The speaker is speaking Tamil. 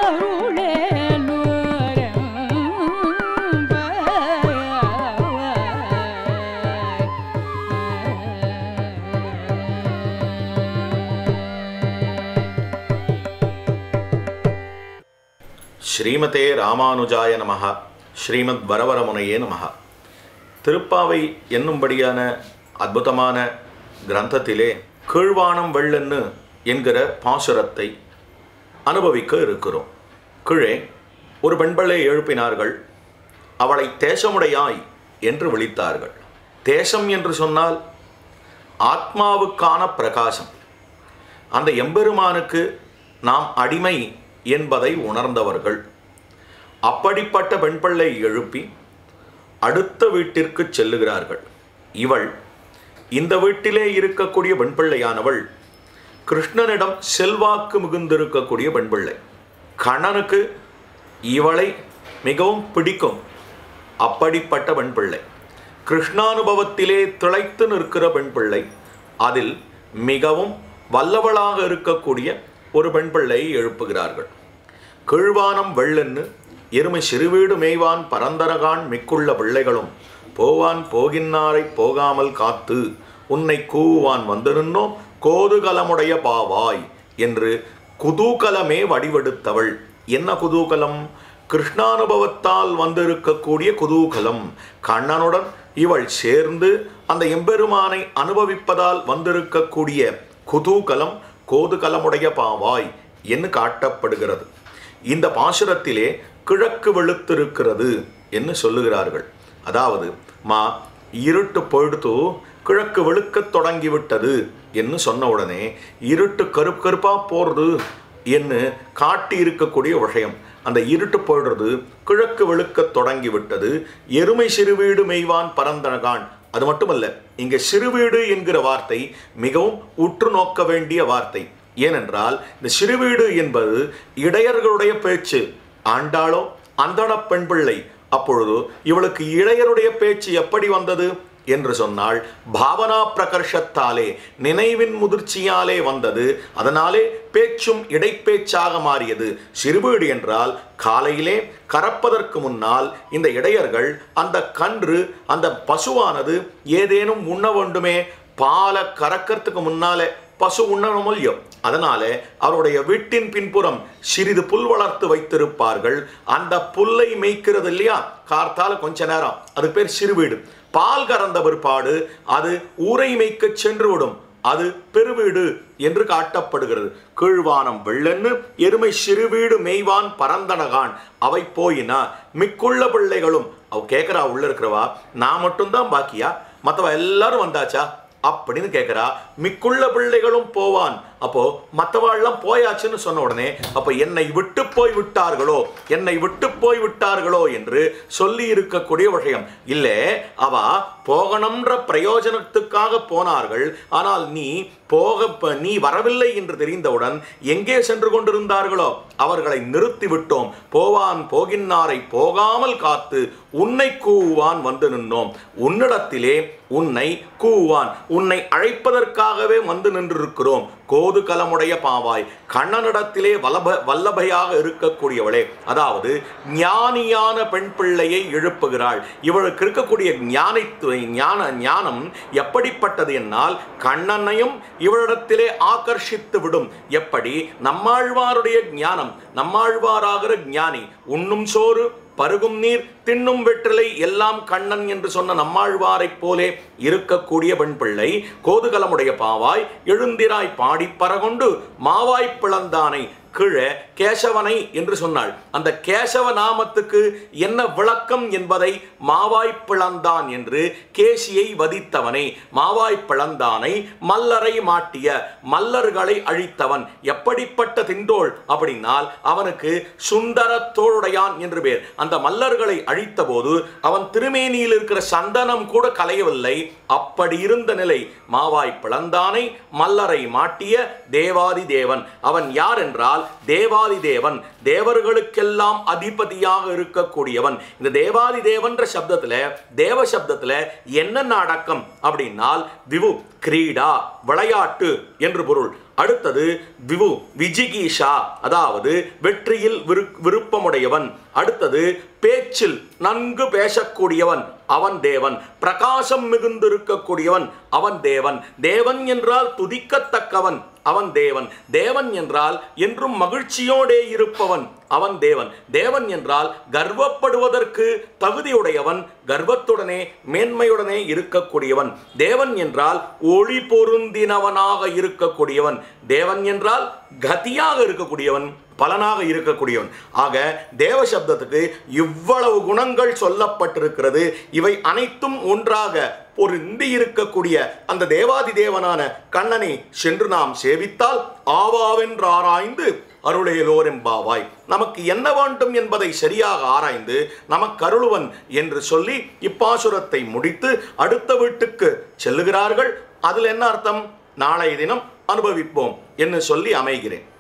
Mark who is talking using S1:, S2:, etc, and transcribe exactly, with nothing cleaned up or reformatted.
S1: ஸ்ரீமதே ராமானுஜாய நமஹ. ஸ்ரீமத் வரவரமுனையே நமஹ. திருப்பாவை என்னும்படியான அற்புதமான கிரந்தத்திலே கீழ்வானம் வெள்ளன்னு என்கிற பாசுரத்தை அனுபவிக்க இருக்கிறோம். கீழே ஒரு பெண்பிள்ளை எழுப்பினார்கள். அவளை தேசமுடையாய் என்று விളിத்தார்கள். தேசம் என்று சொன்னால் ஆத்மாவுக்கான பிரகாசம். அந்த எம்பெருமானுக்கு நாம் அடிமை என்பதை உணர்ந்தவர்கள். அப்படிப்பட்ட பெண்பிள்ளை எழுப்பி அடுத்த வீட்டிற்கு செல்லுகிறார்கள். இவள் இந்த வீட்டிலே இருக்கக்கூடிய பெண்பிள்ளையானவள் கிருஷ்ணனிடம் செல்வாக்கு மிகுந்திருக்கக்கூடிய பெண்பிள்ளை. கண்ணனுக்கு இவளை மிகவும் பிடிக்கும். அப்படிப்பட்ட பெண்பிள்ளை கிருஷ்ணானுபவத்திலே திளைத்து நிற்கிற பெண்பிள்ளை. அதில் மிகவும் வல்லவளாக இருக்கக்கூடிய ஒரு பெண்பிள்ளை எழுப்புகிறார்கள். கீழ்வானம் வெள்ளன்னு எருமை சிறுவீடு மேய்வான் பரந்தரகான் மிக்குள்ள பிள்ளைகளும் போவான் போகின்னாரை போகாமல் காத்து உன்னை கூவான் வந்து நின்னோம் கோதுகலமுடைய பாவாய் என்று குதூகலமே வடிவெடுத்தவள். என்ன குதூகலம்? கிருஷ்ணானுபவத்தால் வந்திருக்கக்கூடிய குதூகலம். கண்ணனுடன் இவள் சேர்ந்து அந்த எம்பெருமானை அனுபவிப்பதால் வந்திருக்கக்கூடிய குதூகலம் கோதுகலமுடைய பாவாய் என்று காட்டப்படுகிறது. இந்த பாசுரத்திலே கிழக்கு வெளுத்திருக்கிறது என்று சொல்லுகிறார்கள். அதாவது மா இருட்டு பொழுது கிழக்கு வெளுக்க தொடங்கிவிட்டது என்று சொன்ன உடனே இருட்டு கருப்பு கருப்பா போறது என்று காட்டி இருக்கக்கூடிய விஷயம். அந்த இருட்டு போடுறது கிழக்கு வெளுக்க தொடங்கிவிட்டது. எருமை சிறுவீடு மெய்வான் பரந்தனகான். அது மட்டுமல்ல, இங்கே சிறுவீடு என்கிற வார்த்தை மிகவும் உற்று நோக்க வேண்டிய வார்த்தை. ஏனென்றால் இந்த சிறுவீடு என்பது இடையர்களுடைய பேச்சு. ஆண்டாளோ அந்தண பெண் பிள்ளை. அப்பொழுது இவளுக்கு இடையருடைய பேச்சு எப்படி வந்தது என்று சொன்னால் பாவனா பிரகர்ஷத்தாலே நினைவின் முதிர்ச்சியாலே வந்தது. அதனாலே பேச்சும் இடைப்பேச்சாக மாறியது. சிறுவீடு என்றால் காலையிலே கறப்பதற்கு முன்னால் இந்த இடையர்கள் அந்த கன்று அந்த பசுவானது ஏதேனும் உண்ண வேண்டுமே. பாலை கறக்கிறதுக்கு முன்னாலே பசு உண்ணணும் இல்லையோ, அதனால அவருடைய வீட்டின் பின்புறம் சிறிது புல் வளர்த்து வைத்திருப்பார்கள். அந்த புல்லை மேய்க்கிறது இல்லையா, கார்த்தால கொஞ்ச நேரம், அது பேர் சிறுவீடு. பால் கறந்த பிற்பாடு அது ஊரை மேய்க்க சென்று விடும். அது பெருவீடு என்று காட்டப்படுகிறது. கீழ்வானம் வெள்ளன்னு எருமை சிறுவீடு மேய்வான் பரந்தனகான். அவை போயினா மிக்குள்ள பிள்ளைகளும். அவ கேட்கிறா, உள்ள இருக்கிறவா நான் மட்டும்தான் பாக்கியா, மற்றவ எல்லாரும் வந்தாச்சா அப்படின்னு கேட்கிறா. மிக்குள்ள பிள்ளைகளும் போவான். அப்போ மற்றவாள்லாம் போயாச்சுன்னு சொன்ன உடனே அப்ப என்னை விட்டு போய் விட்டார்களோ என்னை விட்டு போய் விட்டார்களோ என்று சொல்லி இருக்கக்கூடிய விஷயம் இல்லை. அவ போகணும்ன்ற பிரயோஜனத்துக்காக போனார்கள். ஆனால் நீ போக நீ வரவில்லை என்று தெரிந்தவுடன் எங்கே சென்று கொண்டிருந்தார்களோ அவர்களை நிறுத்தி விட்டோம். போவான் போகின்னாரை போகாமல் காத்து உன்னை கூவான் வந்து நின்னோம். உன்னிடத்திலே உன்னை கூவான், உன்னை அழைப்பதற்காகவே வந்து நின்றிருக்கிறோம். கோதுகலமுடைய பாவாய். கண்ணனிடத்திலே வல்லப வல்லபையாக இருக்கக்கூடியவளே, அதாவது ஞானியான பெண் பிள்ளையை எழுப்புகிறாள். இவளுக்கு இருக்கக்கூடிய ஞானத்துவ ஞான ஞானம் எப்படிப்பட்டது என்னால் கண்ணனையும் இவளிடத்திலே ஆகர்ஷித்து விடும். எப்படி? நம்மாழ்வாருடைய ஞானம், நம்மாழ்வாராகிற ஞானி உண்ணும் சோறு பருகும் நீர் தின்னும் வெற்றிலை எல்லாம் கண்ணன் என்று சொன்ன நம்மாழ்வாரை போலே இருக்கக்கூடிய பெண் பிள்ளை கோதுகலமுடைய பாவாய் எழுந்திராய் பாடி பரகொண்டு மாவாய் பிளந்தானை கீழே கேசவனை என்று சொன்னாள். அந்த கேசவ நாமத்துக்கு என்ன விளக்கம் என்பதை மாவாய் பிளந்தான் என்று கேசியை வதித்தவனை, மாவாய் பிளந்தானை மல்லரை மாட்டிய மல்லர்களை அழித்தவன். எப்படிப்பட்ட திண்டோள் அப்படின்னால் அவனுக்கு சுந்தர தோளுடையான் என்று பேர். அந்த மல்லர்களை அழித்த போது அவன் திருமேனியில் இருக்கிற சந்தனம் கூட கலையவில்லை. அப்படி இருந்த நிலை. மாவாய் பிளந்தானை மல்லரை மாட்டிய தேவாதி தேவன். அவன் யார் என்றால் தேவாதி தேவன், தேவர்களுக்கெல்லாம் அதிபதியாக இருக்கக்கூடியவன். இந்த தேவாதி தேவன்ற சப்தத்துல தேவ சப்தத்துல என்னென்ன அடக்கம் அப்படின்னால் விவு கிரீடா விளையாட்டு என்று பொருள். அடுத்தது விவு விஜிகீஷா, அதாவது வெற்றியில் விரு விருப்பமுடையவன். அடுத்தது பேச்சில் நன்கு பேசக்கூடியவன், அவன் தேவன். பிரகாசம் மிகுந்திருக்கக்கூடியவன், அவன் தேவன். தேவன் என்றால் துதிக்கத்தக்கவன், அவன் தேவன். தேவன் என்றால் என்றும் மகிழ்ச்சியோடே இருப்பவன், அவன் தேவன். தேவன் என்றால் கர்வப்படுவதற்கு தகுதியுடையவன், கர்வத்துடனே மேன்மையுடனே இருக்கக்கூடியவன். தேவன் என்றால் ஒளி பொருந்தினவனாக இருக்கக்கூடியவன். தேவன் என்றால் கதியாக இருக்கக்கூடியவன், பலனாக இருக்கக்கூடியவன். ஆக தேவ சப்தத்துக்கு இவ்வளவு குணங்கள் சொல்லப்பட்டிருக்கிறது. இவை அனைத்தும் ஒன்றாக பொருந்தி இருக்கக்கூடிய அந்த தேவாதி தேவனான கண்ணனை சென்று நாம் சேவித்தால் ஆவாவென்று ஆராய்ந்து அருளேலோரெம்பாவாய். நமக்கு என்ன வேண்டும் என்பதை சரியாக ஆராய்ந்து நமக்கு அருளுவன் என்று சொல்லி இப்பாசுரத்தை முடித்து அடுத்த வீட்டுக்கு செல்லுகிறார்கள். அதில் என்ன அர்த்தம்? நாளைய தினம் அனுபவிப்போம் என்று சொல்லி அமைகிறேன்.